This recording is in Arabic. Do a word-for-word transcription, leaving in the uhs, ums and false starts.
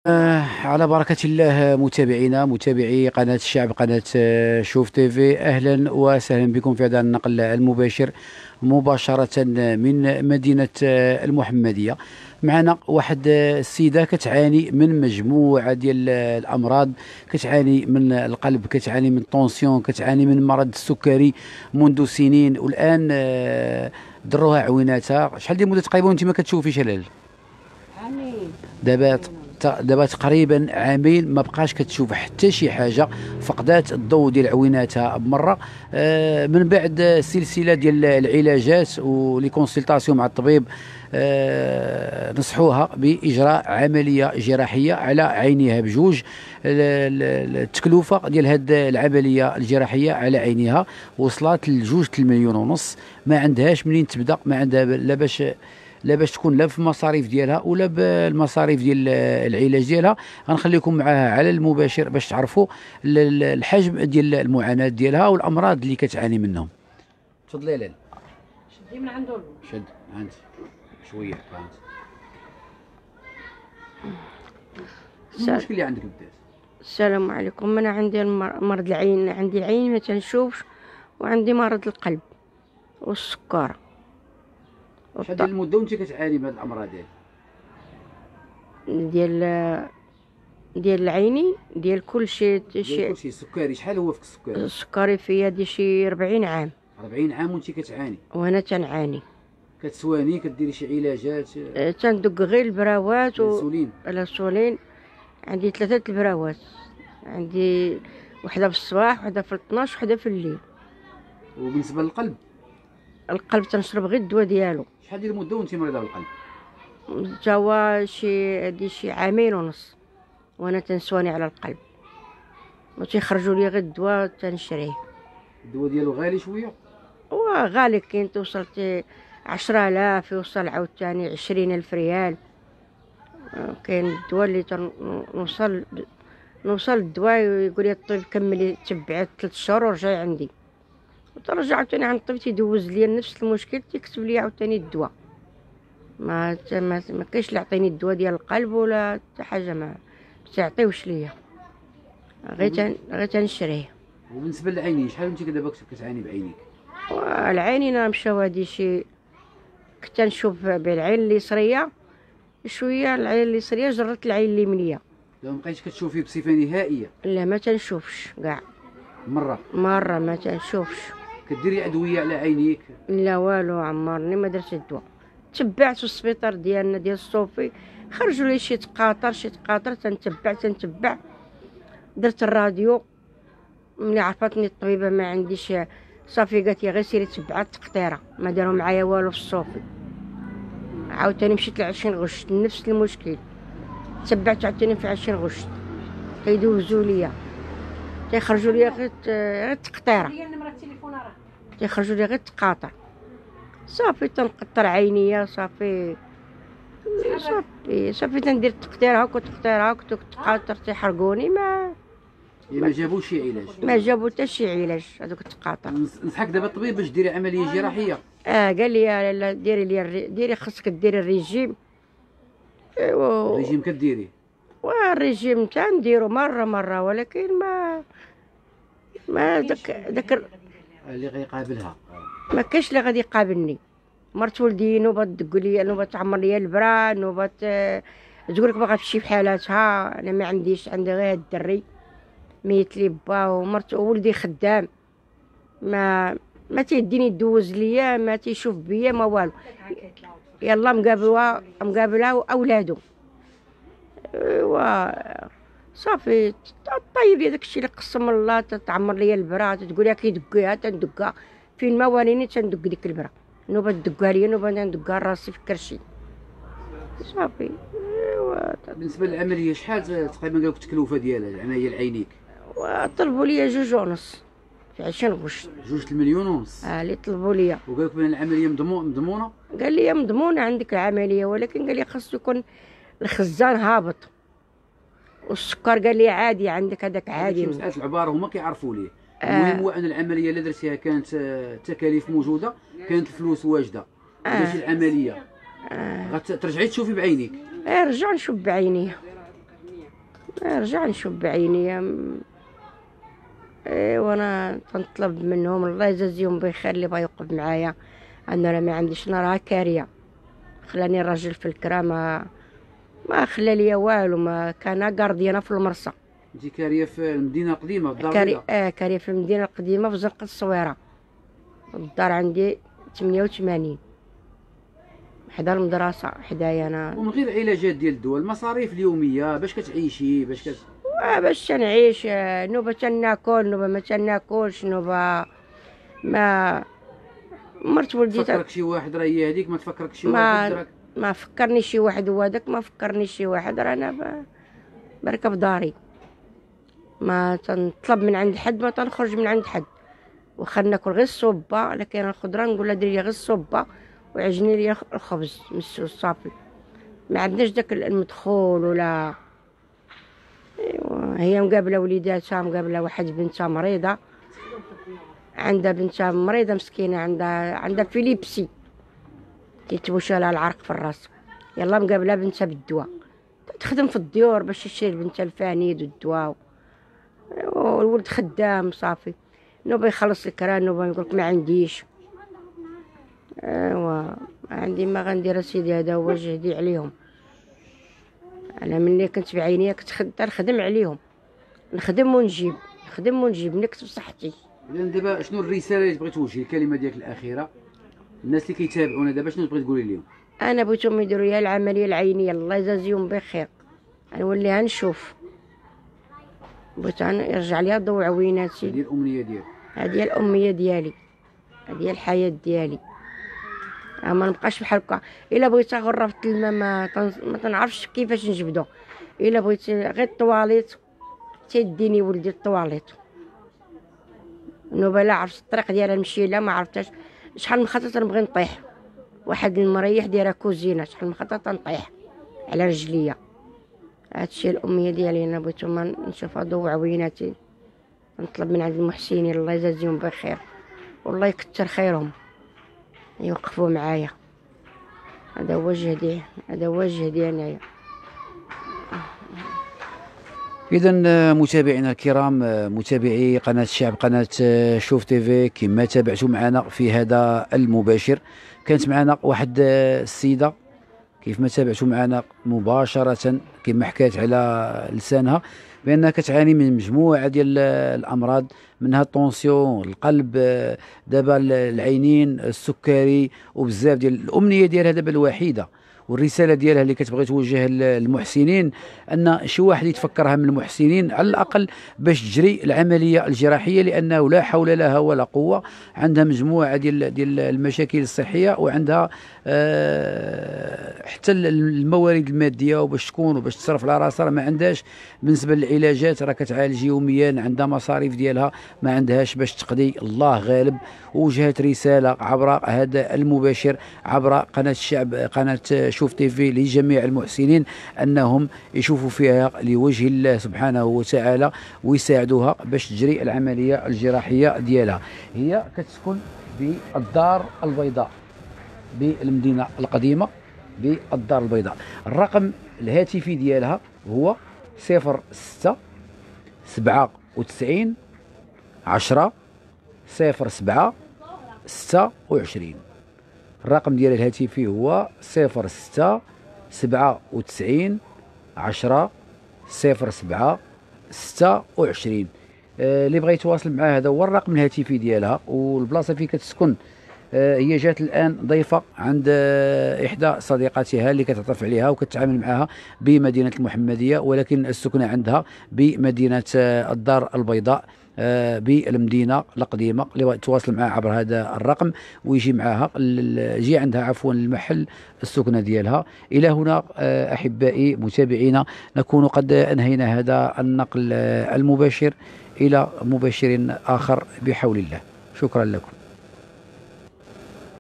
آه على بركة الله متابعينا متابعي قناة الشعب قناة آه، شوف تيفي، أهلا وسهلا بكم في هذا النقل المباشر مباشرة من مدينة آه، المحمدية. معنا واحد آه، السيدة كتعاني من مجموعة ديال آه، الأمراض، كتعاني من القلب، كتعاني من طونسيون، كتعاني من مرض السكري منذ سنين، والآن آه، ضروها عويناتها. شحال ديال المدة تقريبا وانت ما كتشوفي شلال؟ عامين. دابا ت- دابا تقريبا عامين ما بقاش كتشوف حتى شي حاجه، فقدات الضوء ديال عويناتها بمره. آه، من بعد سلسله ديال العلاجات ولي كونسلطاسيون مع الطبيب، آه، نصحوها باجراء عمليه جراحيه على عينيها بجوج. ال- ال- التكلفه ديال هاد العمليه الجراحيه على عينيها وصلت لجوج المليون ونص. ما عندهاش منين تبدا، ما عندها لا باش لا باش تكون لا في المصاريف ديالها ولا بالمصاريف ديال العلاج ديالها. غنخليكم معاها على المباشر باش تعرفوا ال- ال- الحجم ديال المعاناة ديالها والأمراض اللي كتعاني منهم. تفضلي يا لاله. شدي من عنده. شد انت شويه انت. شنو المشكل اللي عندك بدات؟ السلام عليكم. انا عندي المر- مرض العين، عندي العين ما تنشوفش، وعندي مرض القلب والسكر. شحال ديال المده وانت كتعاني من هاد الامراض هادي؟ ديال ديال العيني ديال كل شيء ديال شيء. كلشي السكري، شحال هو فيك السكري؟ السكري فيا دي شي أربعين عام أربعين عام وانت كتعاني؟ وانا تنعاني. كتسواني كديري شي علاجات؟ أه، تندق غير البراوات و الانسولين؟ الانسولين. عندي ثلاثه البراوات، عندي وحده في الصباح، وحده في اثناش، وحده في الليل. وبالنسبه للقلب؟ القلب تنشرب غير الدواء ديالو. شحال ديال المده وانت مريضه بالقلب؟ جوا شي هادي شي عامين ونص وانا تنسواني على القلب، و تيخرجوا لي غير الدواء تنشريه. الدواء ديالو غالي شويه؟ وغالي، كاين توصل تي عشرة آلاف، يوصل عاوتاني عشرين ألف ريال. آه، كاين الدواء اللي تنوصل نوصل الدواء يقول لي الطبيب كملي تبعت ثلاث شهور ورجعي عندي، وترجع عاوتاني عند الطبيب تيدوز لي نفس المشكل، تيكتب لي عاوتاني الدواء. ما ت- ما ما كاينش اللي يعطيني الدواء ديال القلب ولا حتى حاجه، ما تعطيوش ليا، غير تن غير تنشريه. وبالنسبه للعينين، شحال انت دابا كنت كتعاني بعينيك؟ والعينين انا مشاو هادي شي، كنت نشوف بالعين اليسريه شويه، العين اليسريه جرت العين اليمنيه. دابا مبقيتش كتشوفي بصفه نهائيه؟ لا ما تنشوفش كاع، مره؟ مره ما تنشوفش. كديري ادويه على عينيك؟ لا والو، عمرني ما درت الدواء. تبعت في السبيطار ديالنا ديال الصوفي، خرجوا لي شي تقاطر شي تقاطر، تنتبع تنتبع. درت الراديو، ملي عرفتني الطبيبه ما عنديش صافي، قالت لي غير سيري تبعي التقطيره. ما داروا معايا والو في الصوفي. عاوتاني مشيت لعشرين غشت نفس المشكل، تبعت عاوتاني في عشرين غشت، كيدوزوا ليا تيخرجوا ليا غير غير التقطيره، تيخرجوا ليا غير التقاطر. صافي تنقطر عينيا، صافي صافي صافي تندير التقطيره هاك وتقطيره هاك وتقاطر تيحرقوني. ما يعني ما جابوش شي علاج؟ ما جابوا حتى شي علاج هذوك التقاطر. نص- نصحك دابا الطبيب باش ديري عمليه جراحيه. اه قال لي لا لا، ديري لي الري... ديري خصك ديري الريجيم. ايوا الريجيم كديري؟ والريجيم تنديرو مره مره، ولكن ما ما داك داك اللي غيقابلها. ما كاينش اللي غادي يقابلني. مرت ولدي نوبه تدق لي، نوبه تعمر لي البرا، نوبه تقول لك باغا تمشي في حالاتها. انا ما عنديش، عندي غير هاد الدري ميت لي با، ومرت ولدي خدام، ما ما تيديني دوز ليا، ما تيشوف بيا ما والو. يلا مقابلها مقابلها واولادو. ايوا صافي طيب يا داكشي اللي قسم الله. تتعمر ليا البرا، تقول لها كيدقيها تندقها فين ما وانيني، تندق ديك البرا. نوبه تدقها ليا، نوبه ندقها راسي في كرشي. صافي. ايوا بالنسبه للعمليه، شحال تقريبا قالوا لك التكلفه ديالها العمليه لعينيك؟ وطلبوا ليا جوج ونص في عشرين غشت. جوج المليون ونص؟ اه اللي طلبوا ليا. وقال لك بان العمليه مضمون مضمونه؟ قال لي مضمونه عندك العمليه، ولكن قال لي خاص يكون الخزان هابط، والسكر قال لي عادي عندك، هذاك عادي. مساله العباره هما كيعرفوا ليه. آه. المهم هو ان العمليه اللي درتيها كانت آه، التكاليف موجوده، كانت الفلوس واجده. آه. درتي العمليه، آه. غترجعي تشوفي بعينيك. إيه، رجع نشوف بعيني. نرجع نشوف بعينيا. إيه وانا تنطلب منهم الله يجازيهم بخير اللي بغا يوقف معايا. انا راه ما عنديش، انا راه كاريه، خلاني الراجل في الكرا ما ما خلى ليا والو، ما كان قاردينا في المرصه. انت كاريه في المدينه القديمه في الدار كاري البيضاء؟ اه كاريه في المدينه القديمه في زنقه الصويره. الدار عندي ثمانية وثمانين، حدا المدرسه حدايا انا. ومن غير علاجات ديال الدواء، المصاريف اليوميه باش كتعيشي باش كت... آه باش تنعيش، آه، نوبه تناكل نوبه ما تناكلش، نوبه ما مرت ولدي تفكرك شي واحد راه هي هذيك، ما تفكرك شي ما واحد راك؟ ما فكرني شي واحد، هو هذاك ما فكرني شي واحد، رانا ب- بركب داري، ما تنطلب من عند حد، ما تنخرج من عند حد، واخا ناكل غير الصوبه، لكن الخضره نقول لها ديري لي غير الصوبه ويعجني لي الخبز مسو صافي، ما عندناش داك المدخول ولا. ايوا هي مقابله وليداتها، مقابله واحد بنتها مريضه، عندها بنتها مريضه مسكينه، عندها عندها فيليبسي تيتبوشى لها العرق في الراس، يلا مقابله بنتها بالدواء، تخدم في الديور باش تشري لبنتها الفانيد والدواء، والولد خدام صافي، نوبه يخلص الكرا، نوبه يقولك ما عنديش. ايوا عندي ما غندير سيدي، هذا هو جهدي عليهم. انا ملي كنت بعينيا كنت خد- نخدم عليهم، نخدم ونجيب، نخدم ونجيب نكتب صحتي. اذا دابا شنو الرساله اللي تبغي توجهي، الكلمه ديالك الاخيره الناس اللي كيتابعونا دابا، شنو تبغي تقولي لهم؟ انا بغيتهم يديروا لي العمليه العينيه، الله يجازيهم بخير، نوليها نشوف، بغيت أنا يرجع لي ضوء عويناتي. هذه الامنيه ديالك؟ هذه هي الامنيه ديالي، هذه هي الحياه ديالي، ما نبقاش بحال هكا. الا بغيت غرة في الماء ما, تن... ما تنعرفش كيفاش نجبدو، الا بغيت غير الطواليت تيديني ولدي الطواليت، نوبه لا عرفت الطريق ديالها نمشي لها ما عرفتهاش، شحال من خطره تنبغي نطيح، واحد المريح دايره كوزينه، شحال من خطره تنطيح على رجليا. هادشي الامنيه ديالي، انا بغيتهم نشوف ضوء عويناتي، نطلب من عند المحسنين الله يجازيهم بخير والله يكثر خيرهم يوقفوا معايا. هذا هو جهدي، هذا هو جهدي انايا. اذا متابعينا الكرام، متابعي قناه الشعب، قناه شوف تيفي، كما تابعتوا معنا في هذا المباشر، كانت معنا واحد السيده كيف ما تابعتوا معنا مباشره، كما حكات على لسانها بانها كتعاني من مجموعه ديال الامراض، منها الطونسيون، القلب، دابا العينين، السكري، وبزاف ديال الامنيه ديالها دابا الوحيده والرساله ديالها اللي كتبغي توجه للمحسنين، ان شي واحد يتفكرها من المحسنين على الاقل باش تجري العمليه الجراحيه، لانه لا حول لها ولا قوه، عندها مجموعه ديال ديال المشاكل الصحيه، وعندها أه حتى الموارد الماديه وباش تكون وباش تصرف على راسها راه ما عندهاش. بالنسبه للعلاجات راه كتعالج يوميا، عندها مصاريف ديالها ما عندهاش باش تقضي، الله غالب. وجهت رساله عبر هذا المباشر عبر قناه الشعب، قناه شوف تيفي، لجميع المحسنين انهم يشوفوا فيها لوجه الله سبحانه وتعالى ويساعدوها باش تجري العمليه الجراحيه ديالها. هي كتسكن بالدار البيضاء بالمدينه القديمه بالدار البيضاء. الرقم الهاتفي ديالها هو صفر ستة سبعة وتسعين عشرة صفر سبعة ستة وعشرين. الرقم ديال الهاتفي هو صفر ستة سبعة وتسعين عشرة صفر سبعة ستة وعشرين. اللي بغى يتواصل معاه هذا هو الرقم الهاتفي ديالها، والبلاصه فين كتسكن. آه هي جات الان ضيفه عند آه احدى صديقاتها اللي كتعرف عليها وكتعامل معها بمدينه المحمديه، ولكن السكنه عندها بمدينه آه الدار البيضاء آه بالمدينه القديمه. اللي يتواصل معها عبر هذا الرقم ويجي معها يجي عندها عفوا المحل السكنه ديالها. الى هنا آه احبائي متابعينا نكون قد انهينا هذا النقل آه المباشر، الى مباشر اخر بحول الله. شكرا لكم.